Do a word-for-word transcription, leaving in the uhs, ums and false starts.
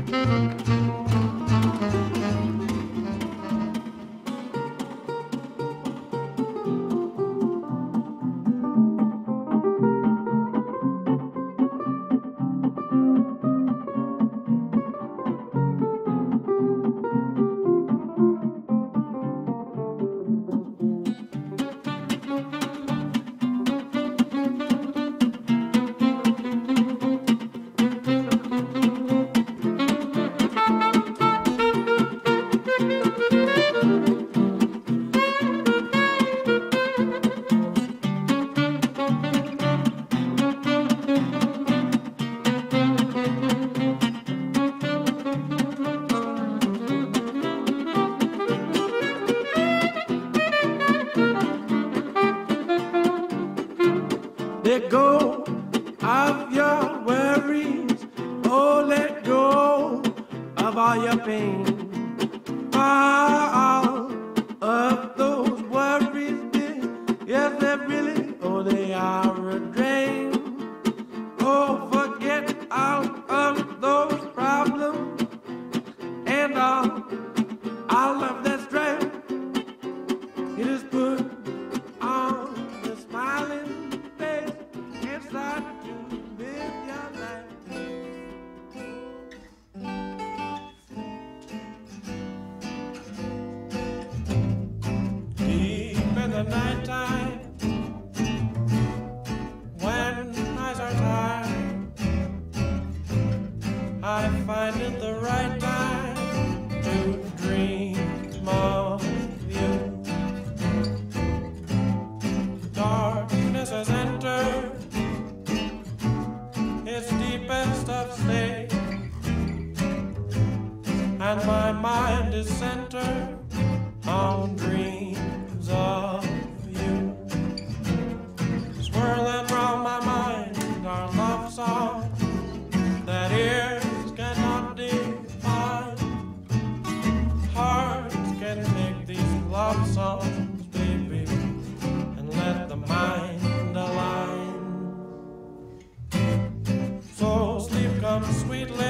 Let go of your worries. Oh, let go of all your pain. All of those worries, yes, they're really, oh, they are a drain. Oh, forget all of those problems and all, all of that stress. It is put on the smiling face and start to live your life. Deep in the nighttime, when eyes are tired, I find it the right time to dream of you. Darkness has entered its deepest of state, and my mind is centered on dreams of you. Swirling round my mind are love songs that ears cannot define. Hearts can take these love songs, baby, and let the mind align. So sleep comes sweetly